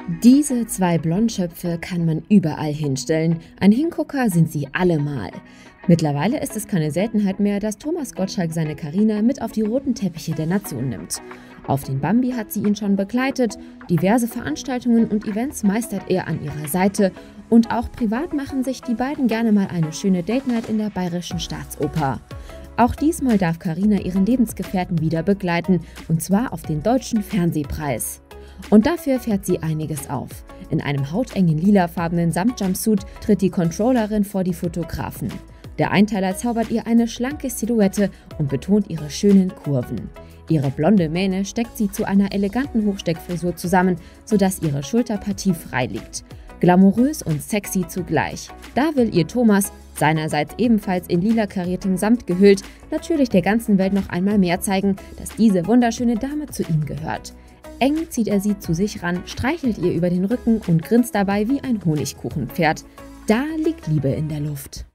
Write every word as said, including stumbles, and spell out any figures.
Diese zwei Blondschöpfe kann man überall hinstellen. Ein Hingucker sind sie allemal. Mittlerweile ist es keine Seltenheit mehr, dass Thomas Gottschalk seine Carina mit auf die roten Teppiche der Nation nimmt. Auf den Bambi hat sie ihn schon begleitet, diverse Veranstaltungen und Events meistert er an ihrer Seite und auch privat machen sich die beiden gerne mal eine schöne Date-Night in der Bayerischen Staatsoper. Auch diesmal darf Carina ihren Lebensgefährten wieder begleiten, und zwar auf den Deutschen Fernsehpreis. Und dafür fährt sie einiges auf. In einem hautengen lilafarbenen Samtjumpsuit tritt die Controllerin vor die Fotografen. Der Einteiler zaubert ihr eine schlanke Silhouette und betont ihre schönen Kurven. Ihre blonde Mähne steckt sie zu einer eleganten Hochsteckfrisur zusammen, sodass ihre Schulterpartie frei liegt. Glamourös und sexy zugleich. Da will ihr Thomas, seinerseits ebenfalls in lila kariertem Samt gehüllt, natürlich der ganzen Welt noch einmal mehr zeigen, dass diese wunderschöne Dame zu ihm gehört. Eng zieht er sie zu sich ran, streichelt ihr über den Rücken und grinst dabei wie ein Honigkuchenpferd. Da liegt Liebe in der Luft.